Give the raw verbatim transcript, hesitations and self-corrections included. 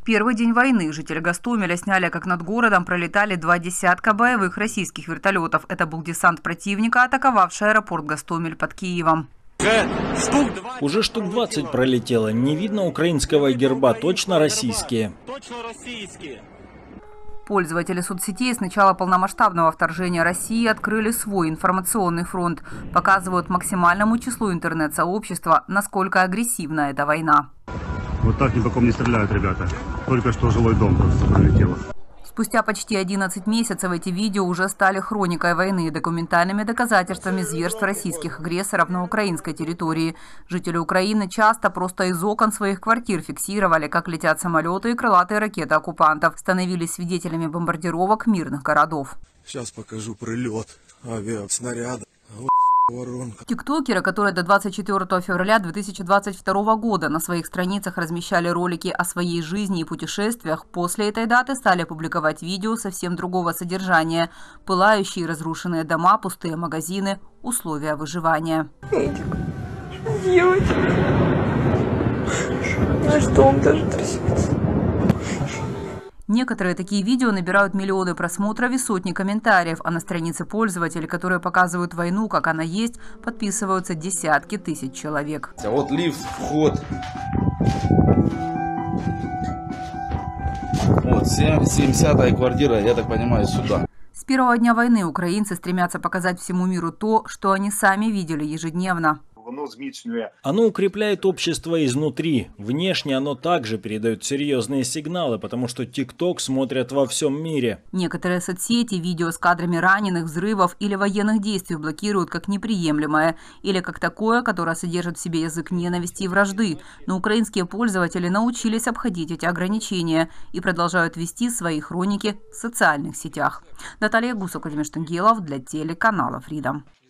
В первый день войны жители Гостомеля сняли, как над городом пролетали два десятка боевых российских вертолетов. Это был десант противника, атаковавший аэропорт Гостомель под Киевом. Уже штук двадцать пролетело. Не видно украинского герба, точно российские. Пользователи соцсетей с начала полномасштабного вторжения России открыли свой информационный фронт. Показывают максимальному числу интернет-сообщества, насколько агрессивна эта война. Вот так ни по ком не стреляют, ребята. Только что жилой дом просто пролетело. Спустя почти одиннадцать месяцев эти видео уже стали хроникой войны, документальными доказательствами зверств российских агрессоров на украинской территории. Жители Украины часто просто из окон своих квартир фиксировали, как летят самолеты и крылатые ракеты оккупантов, становились свидетелями бомбардировок мирных городов. Сейчас покажу прилет авиаснаряда. Тиктокеры, которые до двадцать четвёртого февраля две тысячи двадцать второго года на своих страницах размещали ролики о своей жизни и путешествиях, после этой даты стали публиковать видео совсем другого содержания. Пылающие и разрушенные дома, пустые магазины, условия выживания. Эдик, что делать? Наш дом даже трясется. Некоторые такие видео набирают миллионы просмотров и сотни комментариев, а на странице пользователей, которые показывают войну, как она есть, подписываются десятки тысяч человек. Вот лифт, вход. Вот, семидесятая квартира, я так понимаю, сюда. С первого дня войны украинцы стремятся показать всему миру то, что они сами видели ежедневно. Оно укрепляет общество изнутри. Внешне оно также передает серьезные сигналы, потому что ТикТок смотрят во всем мире. Некоторые соцсети видео с кадрами раненых, взрывов или военных действий блокируют как неприемлемое, или как такое, которое содержит в себе язык ненависти и вражды. Но украинские пользователи научились обходить эти ограничения и продолжают вести свои хроники в социальных сетях. Наталья Гусов, Владимир Штангелов для телеканала Freedom.